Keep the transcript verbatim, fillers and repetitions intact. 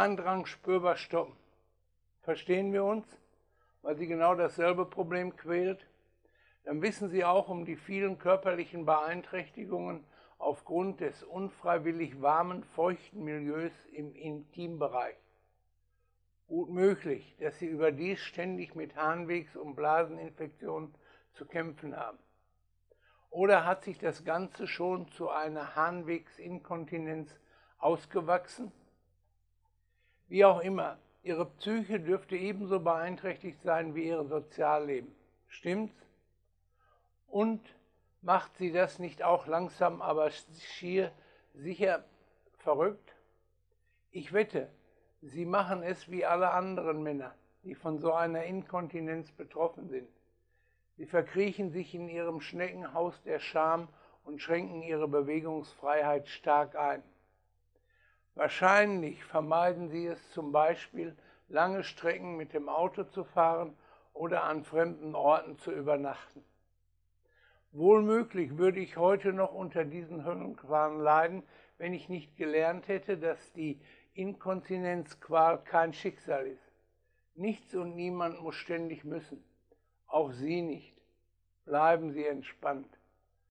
Harndrang spürbar stoppen. Verstehen wir uns? Weil Sie genau dasselbe Problem quält? Dann wissen Sie auch um die vielen körperlichen Beeinträchtigungen aufgrund des unfreiwillig warmen, feuchten Milieus im Intimbereich. Gut möglich, dass Sie überdies ständig mit Harnwegs- und Blaseninfektionen zu kämpfen haben. Oder hat sich das Ganze schon zu einer Harnwegsinkontinenz ausgewachsen? Wie auch immer, Ihre Psyche dürfte ebenso beeinträchtigt sein wie Ihr Sozialleben. Stimmt's? Und macht Sie das nicht auch langsam, aber schier sicher verrückt? Ich wette, Sie machen es wie alle anderen Männer, die von so einer Inkontinenz betroffen sind. Sie verkriechen sich in ihrem Schneckenhaus der Scham und schränken ihre Bewegungsfreiheit stark ein. Wahrscheinlich vermeiden Sie es zum Beispiel, lange Strecken mit dem Auto zu fahren oder an fremden Orten zu übernachten. Wohl möglich würde ich heute noch unter diesen Höllenqualen leiden, wenn ich nicht gelernt hätte, dass die Inkontinenzqual kein Schicksal ist. Nichts und niemand muss ständig müssen, auch Sie nicht. Bleiben Sie entspannt.